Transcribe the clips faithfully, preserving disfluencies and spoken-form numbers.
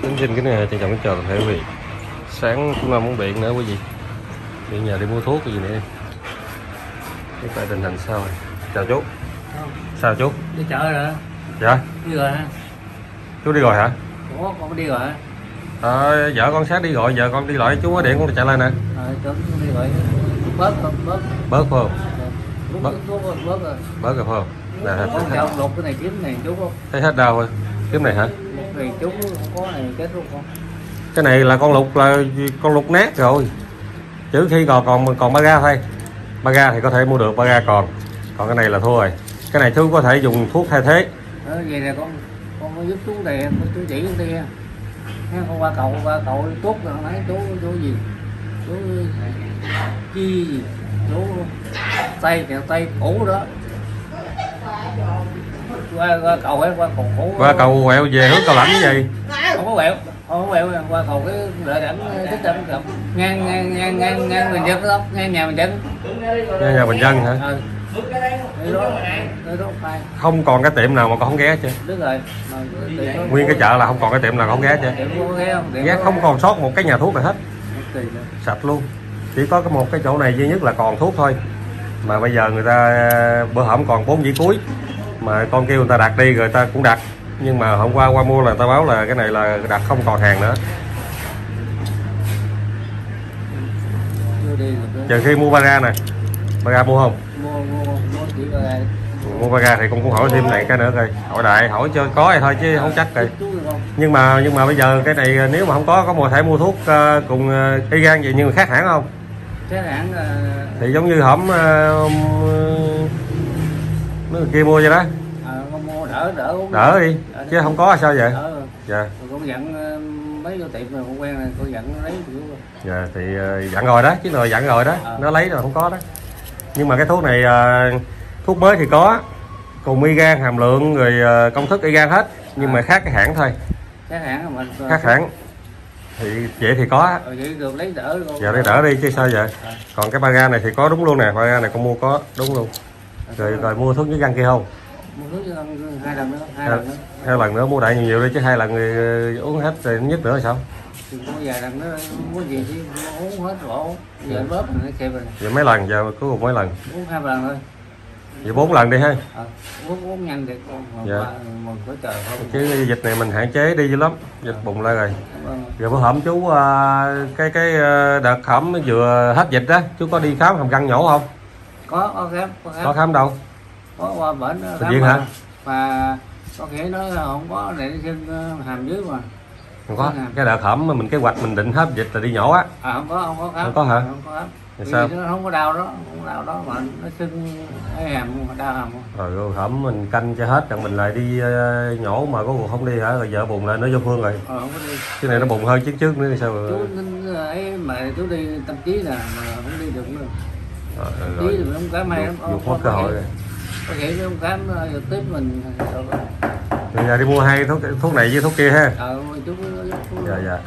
Kính xin cái này trân trọng kính chào toàn thể quý vị. Sáng chúng ta muốn điện nữa quý vị. Đi nhà đi mua thuốc cái gì nữa. Cái tại tình hình sao rồi? Chào chú. Không. Sao chú? Đi chợ rồi. Dạ. Đi rồi hả? Chú đi rồi hả? Ủa con có đi rồi hả? À, vợ con sáng đi rồi, giờ con đi lại chú có điện con chạy lại nè. Rồi chú đi rồi. Bớt không? Bớt. Bớt phải không? Bớt. Bớt rồi. Bớt rồi. Bớt rồi phải không? Nè, Con chào lục cái này kiếm này chú không? thấy hết đau rồi. Kiếm này hả? Thì chú không có này kết luôn con. Cái này là con lục là con lục nát rồi. Chứ khi còn còn còn ba ga thôi. Ba ga thì có thể mua được, ba ga còn. Còn cái này là thua rồi. Cái này chú có thể dùng thuốc thay thế. Đó, vậy là con con có giúp chú đè, chú chỉ con đi. Con qua cậu qua cậu tốt rồi nãy chú chú gì? Chú chi gì? Chú tay kẹo tay cũ đó. Qua qua cầu ấy, qua cầu cũ. Qua cầu quẹo về hướng Cao Lãnh cái gì? Không có quẹo, không có quẹo qua cầu cái lợi đẳng tích tâm ngang ngang ngang ngang ngang Bình Dân đó, ngang nhà Bình Dân. Ngang nhà Bình Dân hả? Ừ. Đó, đó, không còn cái tiệm nào mà con không ghé chứ. Đúng rồi. Nguyên cái chợ là không còn cái tiệm nào không ghé chứ. Ghé không còn sót một cái nhà thuốc nào hết. Sạch luôn. Chỉ có cái một cái chỗ này duy nhất là còn thuốc thôi. Mà bây giờ người ta bữa hổm còn bốn dĩ cuối. Mà con kêu người ta đặt đi rồi ta cũng đặt. Nhưng mà hôm qua qua mua là người ta báo là cái này là đặt không còn hàng nữa. Chờ khi mua Baga nè. Baga mua không? Mua mua mua chỉ Baga. Mua Baga thì con cũng hỏi thêm này cái nữa coi. Hỏi đại hỏi cho có hay thôi chứ không chắc rồi. Nhưng mà nhưng mà bây giờ cái này nếu mà không có có một thể mua thuốc uh, cùng uh, y gan vậy nhưng mà khác hãng không? Khác hãng uh... thì giống như hổm uh, uh, kia mua vậy đó. À, con mua đỡ đỡ đỡ đi đỡ chứ không có sao vậy? Đỡ. Dạ. Con dặn uh, mấy vô tiệm rồi con quen rồi con dặn lấy kiểu. Dạ thì uh, dặn rồi đó chứ rồi dặn rồi đó. À. Nó lấy rồi không có đó. Nhưng mà cái thuốc này uh, thuốc mới thì có cùng y gan hàm lượng rồi uh, công thức y gan hết nhưng à. Mà khác cái hãng thôi. Khác hãng mà khác hãng thì vậy thì có. Ừ, vậy được lấy đỡ luôn. Dạ lấy đỡ đi chứ sao vậy? À. Còn cái Baga này thì có đúng luôn nè, Baga này con mua có đúng luôn. Rồi rồi mua thuốc với gan kia không? Mua thuốc với gan hai lần nữa, hai lần nữa. Hai lần nữa mua đại nhiều nhiều đi chứ hai lần người uống hết rồi nhất nữa là sao? Thì mua vài lần nữa muốn gì chứ uống hết rồi. Giờ bóp nó kẹp rồi. Vậy mấy lần giờ cuối cùng mấy lần? Uống hai lần thôi. Vậy bốn lần đi ha. À, uống uống nhanh thì con dạ. Mình có chờ không. Chứ dịch này mình hạn chế đi dữ lắm, dịch bùng lại rồi. Vâng. Giờ bữa hổm chú uh, cái cái đợt hổm vừa hết dịch đó, chú có đi khám hàm răng nhổ không? Có có khám, có khám. Có khám đâu? Có qua bển khám viện hả? Và có nghĩa nói là không có để chân hàm dưới mà. Không có. Cái đợt hổm mà mình kế hoạch mình định hết dịch là đi nhổ á. À không có, không có khám. Không có hả? Không có khám. Vì sao? nó không có đau đó, không có đau đó mà nó sưng cái hàm đau hàm không. Rồi hổm mình canh cho hết rồi mình lại đi uh, nhổ mà có cuộc không đi hả? Rồi vợ bùng lại nó vô phương rồi. Ờ, không có đi. Cái này nó bùng hơn trước trước nữa thì sao rồi? Chú ấy mà chú đi tâm trí nè mà không đi được nữa. Rồi, tâm rồi. trí thì không khám hay lắm. Dục mất cơ hội rồi. Có thể không khám trực tiếp mình. Bây giờ đi mua hai thuốc thuốc này với thuốc kia ha. Ờ, chú chú. Dạ dạ.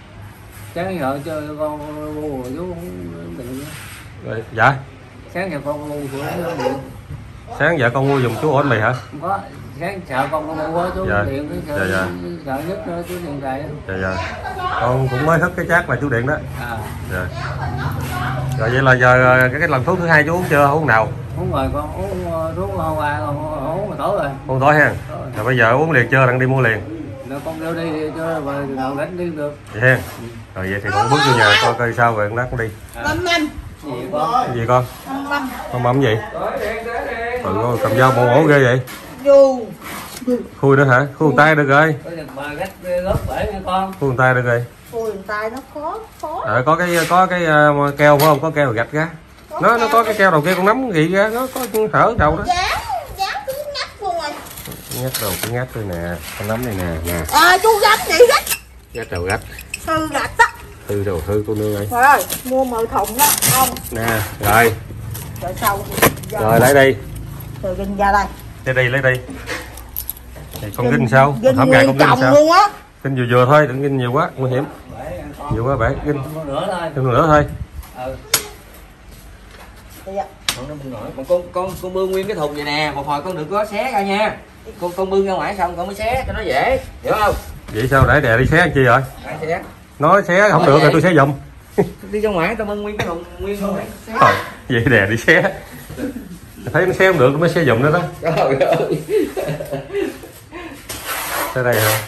Sáng giờ cho con mua chú không định. Rồi, dạ. Sáng giờ con mua của điện. Sáng giờ con mua dùng chú ổn mì hả? Không có. Sáng sợ con con mua chú dạ. điện cái sợ, dạ, dạ. sợ nhất đó chú điện đại. Dạ dạ. Con cũng mới thức cái chát là chú điện đó. À. Dạ. Rồi vậy là giờ cái, cái lần thuốc thứ hai chú uống chưa? Uống nào? Uống rồi con uống thuốc hôm qua con uống rồi tối rồi. Uống tối ha. Rồi bây giờ uống liền chưa? Đang đi mua liền. Rồi con kêu đi cho rồi nào đánh đi được. Vậy ha. Rồi vậy thì con bước vô nhà coi coi sao rồi con lát con đi. Năm năm. Gì con? Cái gì con? Năm năm. Con mắm gì? Ừ, cầm dao bộ ổ ghê vậy. Dù. Khui nữa hả? Khui tay được rồi. Có được bà gắt gớt bể nha con. Khui tay được rồi. Khui tay nó khó khó. À, có cái có cái uh, keo phải không? Có keo gạch ra. Nó keo. Nó có cái keo đầu kia con nắm gì ra, nó có hở đầu đó. Dán, dán cứ ngắt luôn rồi. Ngắt đầu cái ngắt thôi nè, con nắm này nè, nè. À chú gắt vậy gắt. Ngắt đầu gạch. Thư gạch đó. Thư đầu thư cô nương ơi. Rồi, mua mười thùng đó, không? Nè, rồi. Rồi sau. Rồi lấy đi. Rồi ginh ra đây. Lấy đi, lấy đi. Thì con ginh sao? Ginh Hổng ngày con ginh sao? luôn á. Ginh vừa vừa thôi, đừng ginh nhiều quá, nguy hiểm. Nhiều quá bể ginh. Nữa thôi. Thêm nữa thôi. Ừ. Dạ. Còn con con con bưng nguyên cái thùng vậy nè, một hồi con đừng có xé ra nha. Con con bưng ra ngoài xong con mới xé cho nó dễ, hiểu không? Vậy sao để đè đi xé anh chi rồi? Nói xé không được rồi tôi xé giùm. Đi ra ngoài tao mang nguyên cái thùng nguyên thôi. Trời, vậy đè đi xé. Thấy nó xé không được nó mới xé giùm nữa đó. Trời ơi. Tới đây hả?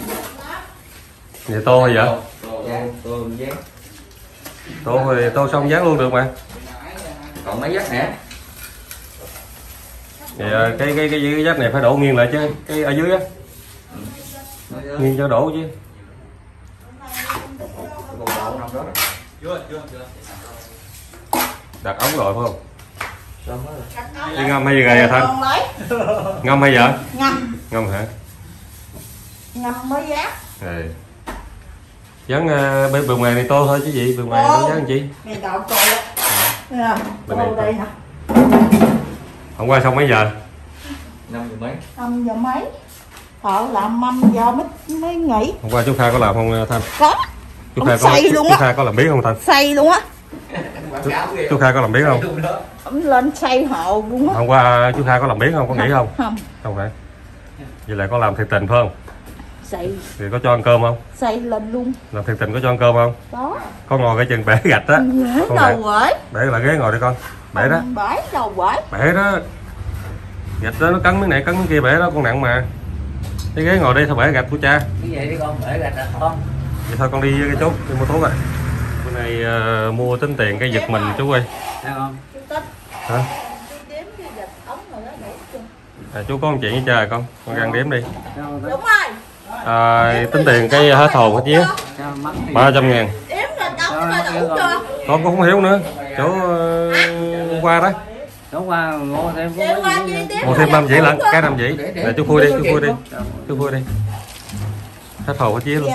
Vậy tô hay vậy? Tô dán. Tô thì tô xong dán luôn được mà. Còn mấy dắt nè. Vậy cái cái cái cái dắt này phải đổ nghiêng lại chứ, cái ở dưới á. Nghiêng cho đổ chứ. Đặt ống rồi phải không? Đi ngâm hay gì vậy Thanh? Ngâm hay vậy? Ngâm. Ngâm hả? Ngâm mới dán. Ừ. Dán uh, bên bề ngoài này tô thôi chứ gì, bề ngoài nó dán chi? Này đậu tô á. Tô đây hả? Hôm qua xong mấy giờ? Năm giờ mấy? Năm giờ mấy? Họ làm năm giờ mới mới nghỉ. Hôm qua chú Kha có làm không Thanh? Có. Chú Kha có, chú, chú Kha có làm biết không Thanh? Xây luôn á. Chú, chú Kha có làm biết không? Ông lên xây hộ luôn á. Hôm qua chú Kha có làm biết không? Có nghỉ không? Không. Không phải. Vậy là có làm thiệt tình phải không? Xây. Thì có cho ăn cơm không? Xây lên luôn. Làm thiệt tình có cho ăn cơm không? Đó. Có ngồi cái chân bể gạch á. Bể đầu quẩy. Bể là ghế ngồi đi con. Bể đó. Bể đầu quẩy. Bể đó. Gạch đó nó cắn miếng này cắn miếng kia bể đó con nặng mà. Cái ghế ngồi đi sao bể gạch của cha. Cái gì đi con, bể gạch à con. Vậy thôi con đi với cái chốt đi mua thuốc rồi. Bữa nay uh, mua tính tiền cái giật mình chú ơi. Thấy không? Hả? À, chú có một chuyện với cha rồi con, con găng đếm đi. Đúng rồi. À, tính tiền cái hết hồn hết vía. ba trăm ngàn. Đếm là đâu có đủ chưa? Con cũng không hiểu nữa. Chỗ uh, qua đó. Chỗ qua mua thêm Mua thêm năm dĩ lận, cái năm dĩ. Để chú khui đi, chú khui đi. Chú khui đi. Hết hồn hết vía luôn.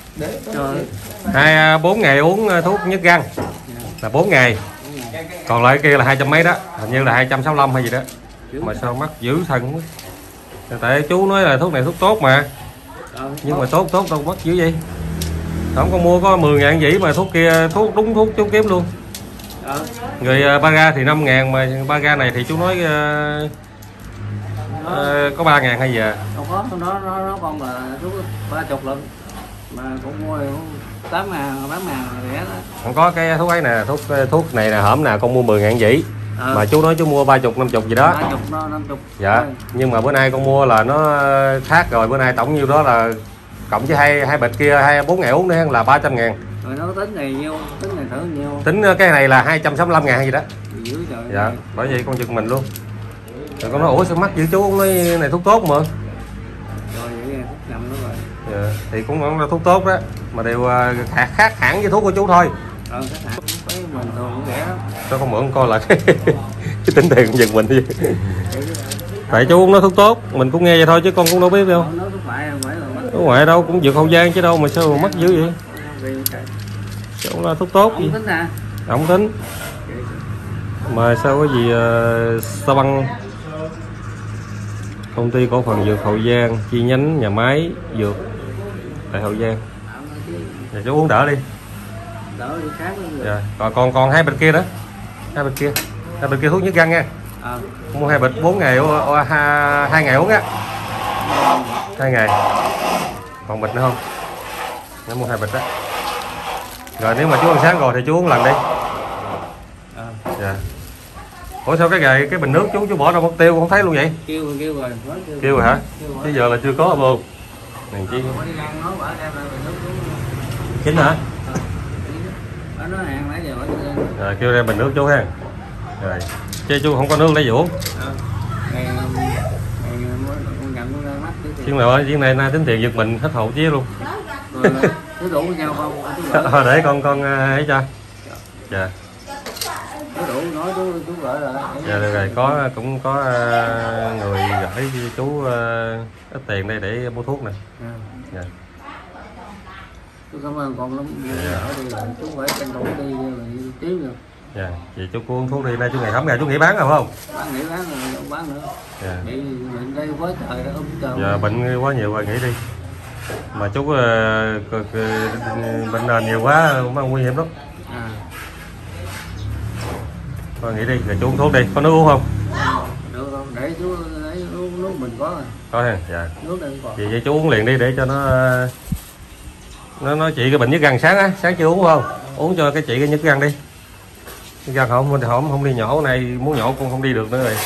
Hai bốn ngày uống thuốc nhức răng là bốn ngày. Còn lại kia là hai trăm mấy đó, hình như là hai trăm sáu mươi lăm hay gì đó. Mà sao mắc dữ thần quá. Tại chú nói là thuốc này thuốc tốt mà. Nhưng mà tốt tốt đâu mất dữ vậy. Không có mua có mười ngàn dĩ mà thuốc kia thuốc đúng thuốc chú kiếm luôn. Người ba ga thì năm ngàn mà ba ga này thì chú nói uh, uh, có ba ngàn hay gì à? Đâu có, nó nó nó còn là thuốc ba chục lần. Mà cũng mua tám ngàn, tám ngàn rẻ đó. Không có cái thuốc ấy nè, thuốc thuốc này nè hổm nè con mua mười ngàn dĩ. Ừ. Mà chú nói chú mua ba chục năm chục gì đó. ba chục năm chục. Dạ. Rồi. Nhưng mà bữa nay con mua là nó khác rồi, bữa nay tổng nhiêu đó là cộng với hai hai bịch kia hai bốn ngày uống nữa là ba trăm ngàn. Rồi nó tính này nhiêu, tính này thử nhiêu. Tính cái này là hai trăm sáu mươi lăm ngàn hay gì đó. Dữ trời. Dạ, này. Bởi vậy con giật mình luôn. Rồi con nói ủa sao mắc dữ chú, ông nói này thuốc tốt mà. Rồi vậy thuốc nhầm đó rồi. Dạ, thì cũng là thuốc tốt đó, mà đều khác, khác hẳn với thuốc của chú thôi. Ờ, khác hẳn với mình thường cũng rẻ lắm. Cho con mượn coi lại cái tính tiền con giật mình đi. Tại chú cũng nói thuốc tốt, mình cũng nghe vậy thôi chứ con cũng đâu biết đâu. Nói thuốc ngoại không phải là mất. Thuốc ngoại đâu cũng vượt Hậu Giang chứ đâu mà sao mà mắc dữ vậy. Cũng là thuốc tốt gì. Không tính à? Không tính. Mà sao có gì uh, Sa Băng công ty cổ phần dược Hậu Giang chi nhánh nhà máy dược tại Hậu Giang. Dạ, chú uống đỡ đi. Đỡ đi khác luôn. Dạ. Còn còn còn hai bịch kia đó, hai bịch kia, hai bịch kia thuốc nhức răng nha. À. Mua hai bịch bốn ngày hai, hai ngày uống á, hai ngày. Còn bịch nữa không? Nó mua hai bịch đó. Rồi nếu mà chú ăn sáng rồi thì chú uống lần đi. À. Dạ. Ủa sao cái gầy cái bình nước chú chú bỏ đâu mất tiêu không thấy luôn vậy? Kêu kêu rồi, kêu, kêu rồi hả? Chứ giờ là chưa có hả bồ? Này chi? Chính hả? Nó hàng nãy giờ rồi kêu ra bình nước chú ha. Rồi chứ chú không có nước lấy uống. Chuyến nào chuyến này nay tính tiền giật mình hết hậu chí luôn. Có đủ với nhau không? Thôi để con con ấy cho. Dạ. Có đủ nói chú chú gửi lại. Dạ được rồi, có cũng có người gửi chú ít tiền đây để mua thuốc nè. Dạ. Chú cảm ơn con lắm. Dạ. Đi rồi chú phải tranh thủ đi rồi tiếp rồi. Dạ, vậy chú uống thuốc đi, nay chú ngày khám ngày chú nghỉ bán rồi phải không? Bán nghỉ bán rồi không bán nữa. Dạ. Vậy bệnh đây quá trời đó không trời. Dạ bệnh quá nhiều rồi nghỉ đi. Mà chú uh, uh, uh, bệnh nền nhiều quá cũng nguy hiểm lắm. À. Thôi nghỉ đi, rồi chú uống thuốc đi, có nước uống không? Được không? Để chú lấy uống nước bình. mình có rồi. Có ha, dạ. Nước đây còn. Vậy, vậy chú uống liền đi để cho nó nó nó trị cái bệnh nhức răng. Sáng á, sáng chưa uống không? Uống cho cái chị cái nhức răng đi. Nhức răng không không không đi nhổ này, muốn nhổ cũng không đi được nữa rồi.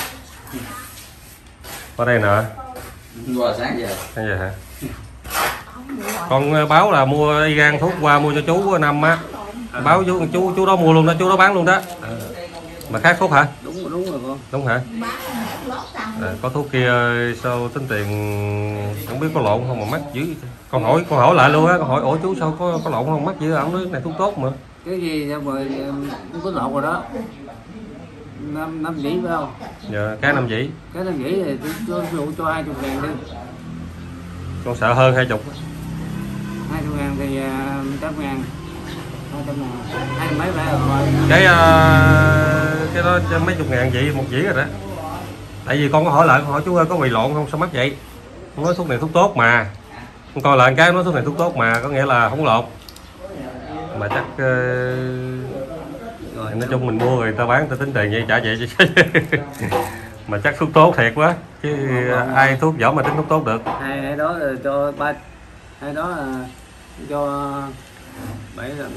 Ở đây nè. Qua sáng giờ. Sáng giờ hả? Con báo là mua y gan thuốc qua mua cho chú năm á. Báo chú chú chú đó mua luôn đó, chú đó bán luôn đó. Mà khác thuốc hả? Đúng đúng rồi con. Đúng hả? À, có thuốc kia sao tính tiền không biết có lộn không mà mắc dữ. Con hỏi con hỏi lại luôn á, con hỏi ủa chú sao có có lộn không mắc dữ, ông nói này thuốc tốt mà. Cái gì mà không có lộn rồi đó. Năm năm dĩ phải không? Dạ, cái năm dĩ. Cái năm dĩ thì tôi cho cho hai chục ngàn đi. Con sợ hơn hai chục. Hai chục ngàn thì trăm ngàn. Hai trăm ngàn. Hai mấy phải rồi. Cái uh, cái đó cho mấy chục ngàn vậy một dĩ rồi đó. Tại vì con có hỏi lại, con hỏi chú ơi có bị lộn không sao mắc vậy. Con nói thuốc này thuốc tốt mà. Con coi lại cái nói thuốc này thuốc tốt mà, có nghĩa là không lộn. Mà chắc uh, rồi nói chung mình mua người ta bán ta tính tiền vậy trả vậy chứ. Mà chắc thuốc tốt thiệt quá chứ không, ai thuốc giỏi mà tính thuốc tốt được. Hai hai đó là cho ba, hai đó là cho bảy lần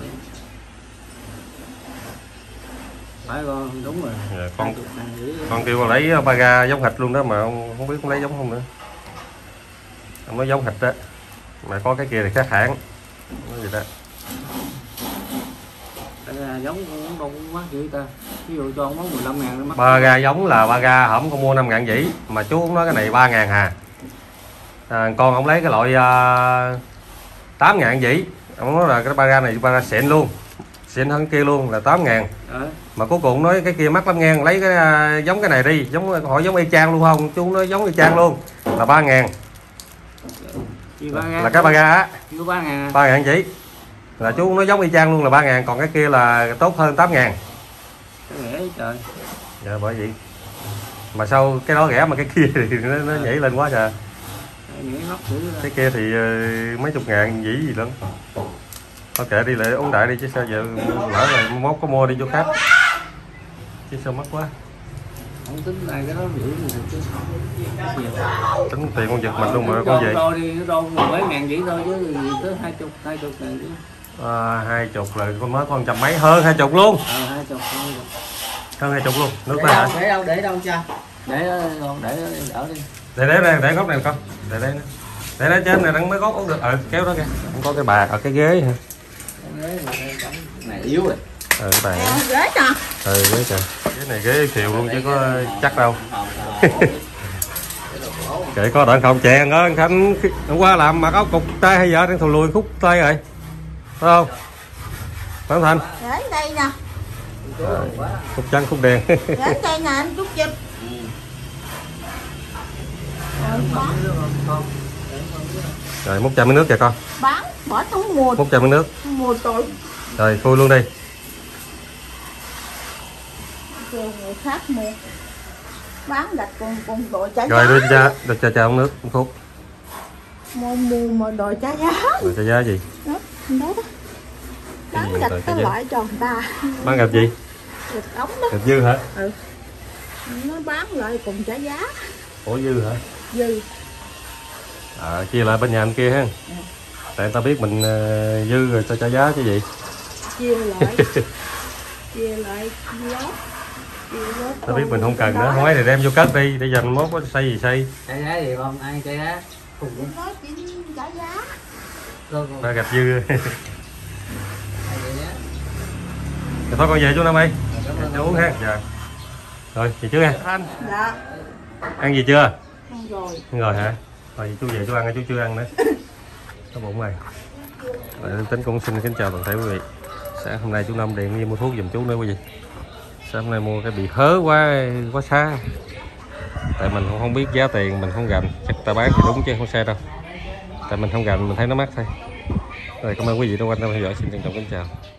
phải con đúng rồi. Dạ, con con kêu con lấy ba ga giống thịt luôn đó mà không, không biết con lấy giống không nữa. Ông nói giống thịt đó mà có cái kia thì khác hãng nói gì đó. Giống cũng đâu mắc dữ ta, ví dụ cho ông món mười lăm ngàn. Ba ga giống là ba ga hổng con mua năm ngàn dĩ mà chú cũng nói cái này ba ngàn hà. À, con ông lấy cái loại uh, tám ngàn dĩ, ông nói là cái ba ga này ba ga xịn luôn, xịn hơn kia luôn là tám ngàn. À. Mà cuối cùng nói cái kia mắc lắm ngàn, lấy cái uh, giống cái này đi, giống hỏi giống y chang luôn không, chú nói giống y chang luôn là ba ngàn. Là, là cái ba ga á, ba ngàn dĩ là chú nói giống y chang luôn là ba ngàn, còn cái kia là tốt hơn tám ngàn. Trời. Dạ bởi vậy mà sao cái đó rẻ mà cái kia thì nó, nó nhảy lên quá trời. Cái kia thì uh, mấy chục ngàn dĩ gì lắm. Thôi kệ đi lại uống đại đi chứ sao giờ lỡ rồi mốt có mua đi vô khác chứ sao mắc quá. Không tính này cái đó dữ chứ. Tính tiền con giật mình luôn mà con gì. Đo đi, đo mấy ngàn dĩ thôi chứ gì tới hai chục, hai chục ngàn chứ. À, hai chục là con mới con trăm mấy, hơn hai chục luôn. Ờ, hai chục, hai chục. Hơn hai chục luôn. Nước để, hả? để đâu, để đâu cha? Để con để đỡ đi. Để để đây, để góc này con. Để đây. Để đây trên này đang mới góc uống được. Ờ kéo đó kìa. Không có cái bà ở cái ghế hả? Cái này yếu rồi. Ừ cái bà. Ghế nè. Ừ ghế kìa. Cái này ghế kiều luôn chứ có chắc đâu. Kệ có đoạn không chèn đó anh Khánh hôm qua làm mặc áo cục tay hay vợ đang thù lùi khúc tay rồi. Phải không? Phải không Thành? Ghế đây nè. À, khúc trắng khúc đen. Ghế đây nè anh chút chụp. Rồi múc chai nước kìa con. Bán bỏ trong mùa. Múc chai nước. Mùa tội. Rồi khui luôn đi. Kêu người khác mua. Bán gạch con con đội trả giá. Rồi đưa cha, đưa cha cha uống nước uống thuốc. Mua mua mà đòi trả giá. Rồi trả giá gì? Đó, đó đó. Bán gạch cái loại cho người ta. Bán gạch gì? Gạch ống đó. Gạch dư hả? Ừ. Nó bán lại cùng trả giá. Ủa dư hả? Dư. À chia lại bên nhà anh kia ha. Ừ. Tại người ta biết mình uh, dư rồi ta trả giá chứ gì? Chia lại. Chia lại lót. Ta biết mình không cần nữa, không ấy thì đem vô cất đi để dành mốt có xây gì xây. Trả giá gì không? Ai trả giá? Cùng cũng nói chuyện trả giá. Ba gạch dư. Thôi con về chú Nam ơi. Chú uống ha. Dạ. Rồi, về trước nha. Anh. Dạ. Ăn gì chưa? Ăn rồi. Ăn rồi hả? Rồi chú về chú ăn, chú chưa ăn nữa. Có bụng rồi. Rồi, Tính cũng xin kính chào toàn thể quý vị. Sáng hôm nay chú Năm điện đi mua thuốc giùm chú nữa quý vị. Sáng hôm nay mua cái bị hớ quá quá xa. Tại mình cũng không biết giá tiền, mình không gành. Chắc ta bán thì đúng chứ không sai đâu. Tại mình không gành, mình thấy nó mắc thôi. Rồi cảm ơn quý vị đã quan tâm theo dõi, xin trân trọng kính chào.